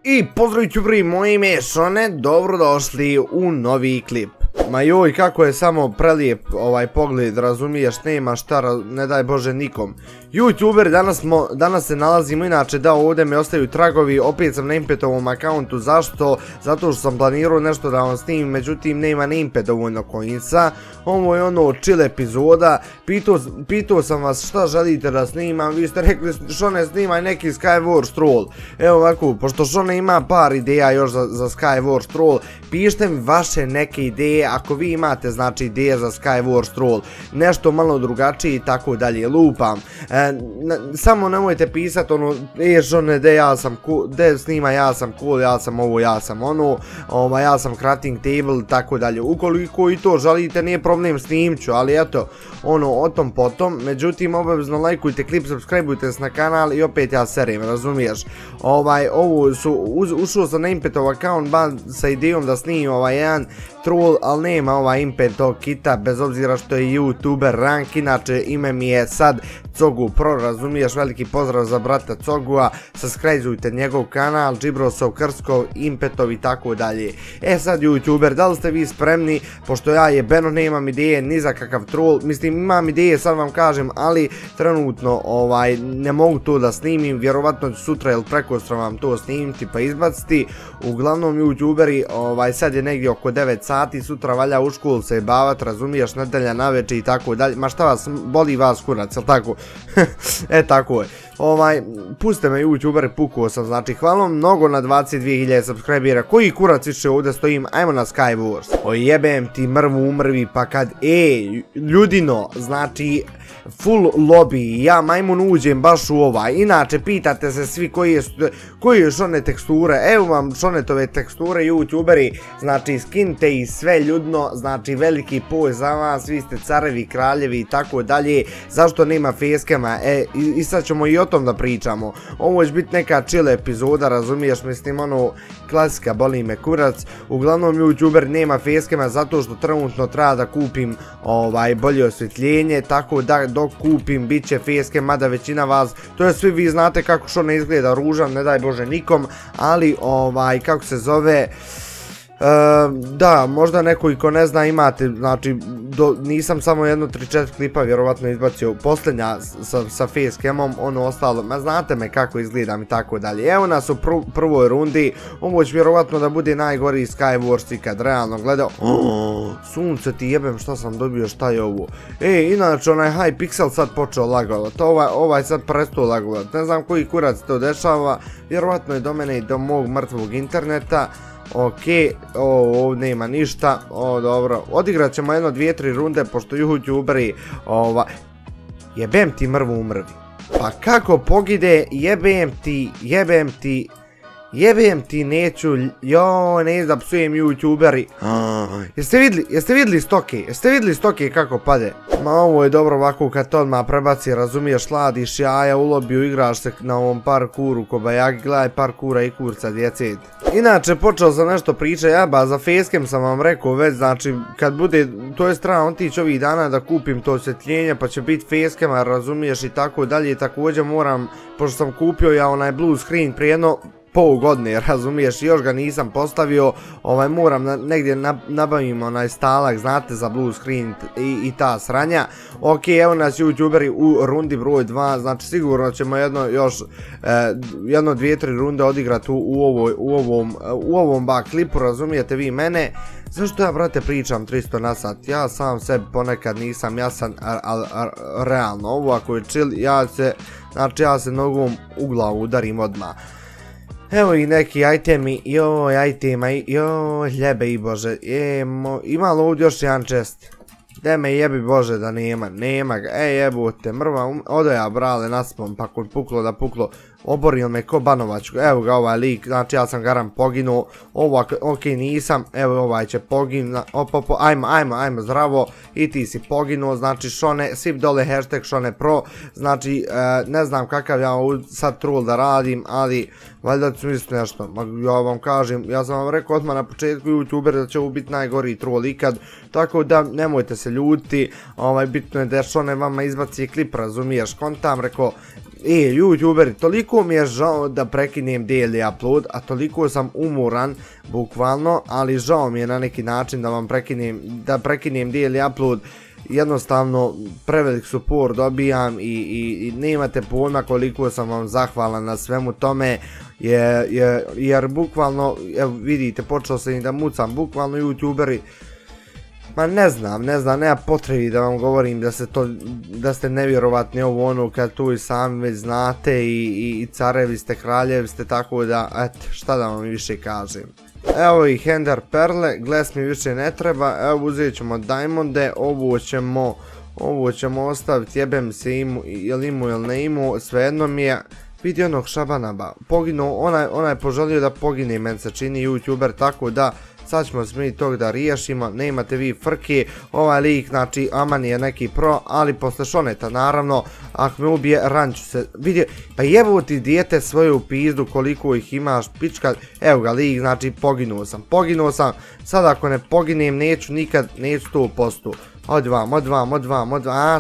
I pozdrav YouTuberi, moje ime je Šone, dobrodošli u novi klip. Ma joj, kako je samo prelijep ovaj pogled, razumiješ, nema šta, ne daj Bože nikom. YouTuberi, danas se nalazimo, inače da ovdje me ostaju tragovi, opet sam na Impetovom akauntu, zašto? Zato što sam planirao nešto da vam snimim, međutim nema na Impet dovoljno coinsa. Ovo je ono chill epizoda, pitao sam vas šta želite da snimam, vi ste rekli Šone snimaj neki Skywars troll. Evo ovako, pošto Šone ima par ideja još za Skywars troll, pišite mi vaše neke ideje, ako vi imate znači ideje za Skywars troll, nešto malo drugačije i tako dalje, lupam. Samo nemojte pisati ono, Šone, de snima, ja sam cool, ja sam ovo, ja sam ono, ja sam crafting table i tako dalje. Ukoliko i to želite, nije problem, snimit ću, ali eto, ono, o tom potom. Međutim, obavezno lajkujte klip, subscribeujte se na kanal i opet ja serim, razumiješ? Ušao sam na Impetov account sa idejom da snimim jedan troll, ali nema Impetov kita, bez obzira što je YouTuber rank, inače ime mi je sad Cogu Pro, razumiješ, veliki pozdrav za brata Cogua, subscribeujte njegov kanal, Džibrosov, Krskov, Impetov i tako dalje. Sad YouTuber, da li ste vi spremni, pošto ja jebeno nemam ideje ni za kakav troll, mislim imam ideje, sad vam kažem, ali trenutno ne mogu to da snimim, vjerovatno ću sutra ili prekosutra vam to snimiti pa izbaciti. Uglavnom YouTuberi, sad je negdje oko 9 sati, sutra valja u školu se jebavat, razumiješ, nedelja naveče i tako dalje, ma šta vas, boli vas kurac, jel tako? Tako je. Pustite me YouTuberi, pukao sam, znači hvala vam mnogo na 22.000 subscribera, koji kurac više ovdje stojim, ajmo na Skywars. Jebem ti mrvu umrvi, pa kad, ljudino, znači full lobby, ja majmun uđem baš u inače pitate se svi koji je Šone teksture, evo vam Šonetove teksture YouTuberi, znači skinite i sve ljudno, znači veliki pojas za vas, vi ste carevi, kraljevi i tako dalje, zašto nema facecama, i sad ćemo i o tom da pričamo, ovo će biti neka chill epizoda, razumiješ, mislim ono, klasika, boli me kurac, uglavnom YouTuber nema facecama zato što trenutno treba da kupim bolje osvjetljenje, tako da dok kupim bit će facecam, mada većina vas, to je svi vi znate kako Šone izgleda ružan, ne daj Bože nikom, ali kako se zove, da, možda neko i ko ne zna imate, znači nisam samo jedno 3-4 klipa vjerovatno izbacio, posljednja sa facecamom, ono ostalo, ma znate me kako izgledam i tako dalje. Evo nas u prvoj rundi, ovo će vjerovatno da bude najgori Skywars ikad realno gledao. Sunce ti jebem, šta sam dobio, šta je ovo? Inače onaj Hypixel sad počeo lagovat, ovaj sad prestao lagovat, ne znam koji kurac to dešava, vjerovatno je do mene i do mog mrtvog interneta. Ok, ovdje nema ništa, dobro, odigrat ćemo jedno 2-3 runde, pošto YouTuberi, jebem ti mrvu umrvi, pa kako pogide, jebem ti, neću, ne da psujem YouTuberi, jeste vidli stoke kako pade, ma ovo je dobro ovako kad to odmah prebaci, razumiješ, ladiš jaja u lobiju, igraš se na ovom parkuru, kobajagi, gledaj parkura i kurca djece. Inače, počeo sam nešto pričati, za facecam sam vam rekao već, znači, kad bude, to je strana otići ovih dana da kupim to osvjetljenje, pa će biti facecama, razumiješ, i tako dalje, također moram, pošto sam kupio ja onaj blue screen prije jedno pol godine, razumiješ, još ga nisam postavio, moram negdje nabavim onaj stalak, znate, za blue screen i ta sranja. Ok, evo nas YouTuberi u rundi broj 2, znači sigurno ćemo jedno 2-3 runde odigrati u ovom klipu, razumijete vi mene. Zašto ja, brate, pričam 300 na sat, ja sam sebi ponekad nisam jasan, ali realno, ovo ako je chill, ja se nogom u glavu udarim odmah. Evo i neki itemi, ljebe i Bože, ima li ovdje još jedan chest? De me jebi Bože da nema ga, jebote, mrva, odo ja brale naspom, pa kod puklo da puklo, oborio me ko banovačku, evo ga ovaj lik, znači ja sam garam poginuo, ok nisam, evo ovaj će poginuo, ajmo, zdravo, i ti si poginuo, znači Šone, svi dole hashtag Šone Pro, znači ne znam kakav ja sad troll da radim, ali valjda ću misliti nešto, ja vam kažem, ja sam vam rekao odmah na početku YouTuber da će ovo biti najgoriji troll ikad, tako da nemojte se ljutiti, bitno je da Šone vama izbaci klip, razumiješ, kontam, rekao, YouTuberi, toliko mi je žao da prekinem daily upload, a toliko sam umoran, bukvalno, ali žao mi je na neki način da prekinem daily upload, jednostavno prevelik support dobijam i nemate pojma koliko sam vam zahvalan na svemu tome, jer bukvalno, evo vidite, počeo sam i da mucam, bukvalno YouTuberi, ma ne znam, nema potrebi da vam govorim da ste nevjerovatni ovo ono kad tu i sami već znate i carevi ste, kraljevi ste, tako da, eto, šta da vam više kažem. Evo i Ender Perle, Glass mi više ne treba, evo uzet ćemo Diamonde, ovo ćemo ostaviti, jebem se jel imu ili ne imu, svejedno mi je. Vidi onog Šabanaba, poginuo, ona je poželio da pogine, men se čini YouTuber, tako da sad ćemo se mi tog da riješimo, ne imate vi frke, ovaj lik, znači Aman je neki pro, ali posle Šoneta naravno, ako me ubije, ranću se, vidi, pa jevo ti dijete svoju pizdu koliko ih imaš, pička, evo ga lik, znači poginuo sam, sad ako ne poginem neću nikad, neću 100%, od vam, a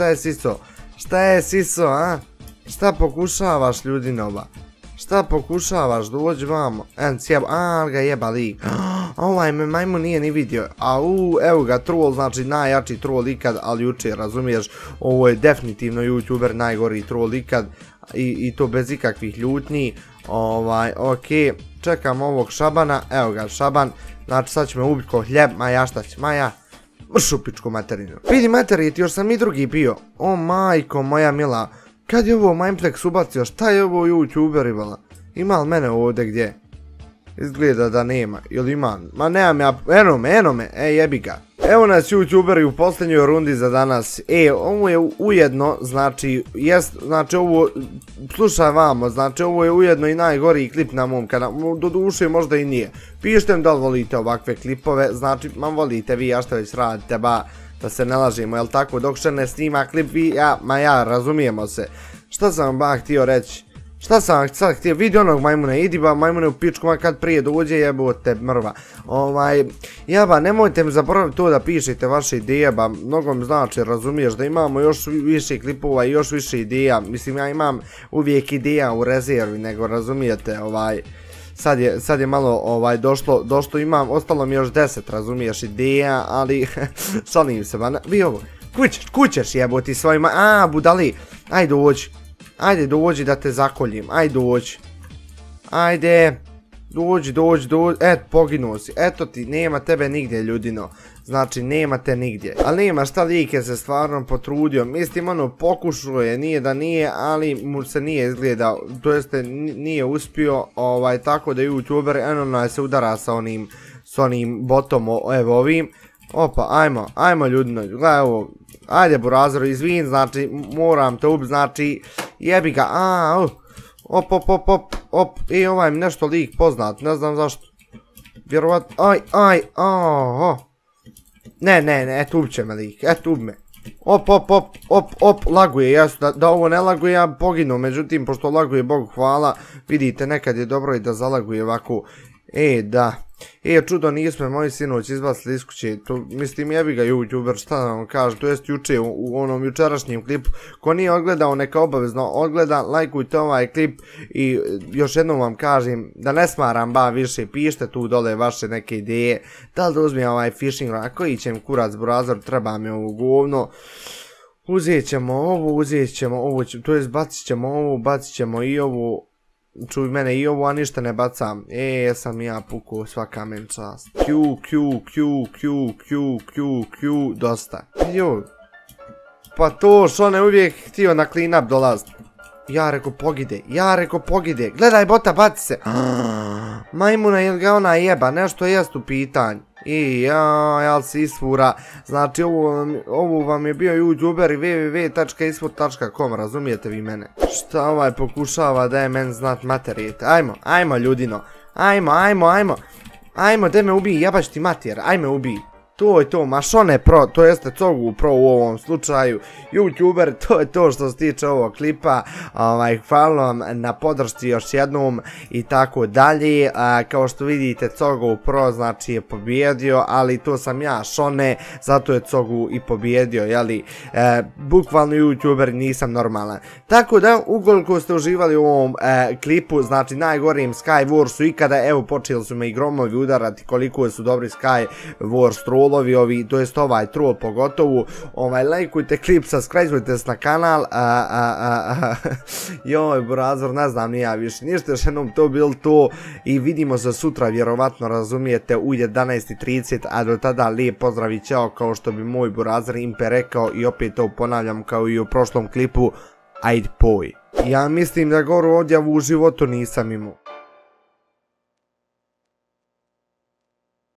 šta je siso, a? Šta pokušavaš ljudinova? Šta pokušavaš, dođi vamo. Ali ga jeba lik. Ovaj me majmun nije ni vidio. Evo ga troll, znači najjači troll ikad, ali jučer, razumiješ, ovo je definitivno YouTuber najgori troll ikad i to bez ikakvih ljutnji. Ok, čekam ovog Šabana, evo ga Šaban, znači sad će me ubiti ko hljeb, maja šta će, maja. Šupičku materinu. Vidi materijeti, još sam i drugi bio. O majko moja mila. Kad je ovo Mineplex ubacio, šta je ovo YouTuberi vala? Ima li mene ovdje gdje? Izgleda da nema, ili ima? Ma nemam ja, eno me, jebi ga. Evo nas YouTuberi u posljednjoj rundi za danas. Ovo je ujedno, znači ovo, slušaj vamo, znači ovo je ujedno i najgoriji klip na mom kanalu, do duše možda i nije. Pišite mi da li volite ovakve klipove, znači, volite vi, ja što već radite, da se ne lažemo, jel tako, dok še ne snima klip vi, razumijemo se. Šta sam vam htio reći? Šta sam vam sad htio, vidi onog majmuna, idi majmune u pičku, kad prije dođe jebote mrva. Nemojte mi zaboraviti to da pišete vaše ideje, mnogo mi znači, razumiješ, da imamo još više klipova i još više ideja, mislim ja imam uvijek ideja u rezervi, nego razumijete, sad je malo došlo imam, ostalo mi još 10, razumiješ, ideja, ali šalim se, vi ovo, kućeš jeboti svojima, budali, ajde dođi da te zakoljim, ajde, dođi, poginuo si, eto ti, nema tebe nigdje ljudino, znači nema te nigdje, ali nema šta, lik je se stvarno potrudio, mislim pokušao je, nije da nije, ali mu se nije izgledao, to jeste nije uspio, tako da YouTuber se udara sa onim botom, evo ovim, opa, ajmo ljudino, gledaj ovo, ajde Burazero, izvin, znači moram te ubiti, znači jebi ga, ovaj mi nešto lik poznat, ne znam zašto, vjerovatno, ne, eto ubće me lik, eto ubi me, laguje, jasno, da ovo ne laguje, ja poginu, međutim, pošto laguje, Bogu hvala, vidite, nekad je dobro i da zalaguje ovako, da, čudo nismo moji sinoć izbacili iz kuće, mislim jebi ga YouTuber, šta da vam kažem, to jest juče u onom jučerašnjem klipu, ko nije odgledao neka obavezno odgleda, lajkujte ovaj klip i još jednom vam kažem da ne smaram više, pišite tu dole vaše neke ideje, da li da uzmijem ovaj fishing rod, a koji će mi kurac Burazor, treba mi ovo govno, uzet ćemo ovo, to jest bacit ćemo i ovo, čuj mene i ovo, a ništa ne bacam. Jesam ja pukao, svaka men čast. Q, dosta. Joj. Pa to, što ne uvijek htio na clean up dolazit. Ja reko pogide. Gledaj bota, baci se. Majmuna, jel ga ona jeba, nešto jest u pitanju. Jel si isfura. Znači ovo vam je bio YouTuber i www.isfur.com, razumijete vi mene. Šta ovaj pokušava da je men znat materijete. Ajmo ljudino. Ajmo, de me ubij, jebaš ti matjer, ajme ubij. to je to, Mašone Pro, to jeste Cogu Pro u ovom slučaju, YouTuber, to je to što se tiče ovog klipa, hvala vam na podršci još jednom i tako dalje, kao što vidite Cogu Pro znači je pobjedio, ali to sam ja Šone, zato je Cogu i pobjedio, jeli, bukvalno YouTuber, nisam normalan. Tako da, ukoliko ste uživali u ovom klipu, znači najgorim Sky Warsu ikada, evo počeli su me i gromovi udarati koliko su dobri Sky Wars trollovi ovi, to jest ovaj troll pogotovo, lajkujte klip, subscribeujte se na kanal, joj burazor, ne znam ni ja više, ništa, još jednom to bilo to i vidimo se sutra, vjerovatno razumijete, u 11:30, a do tada lijep pozdrav i ćao, kao što bi moj burazor Impe rekao i opet to ponavljam kao i u prošlom klipu, ajde poj. Ja mislim da goru odjavu u životu nisam imao.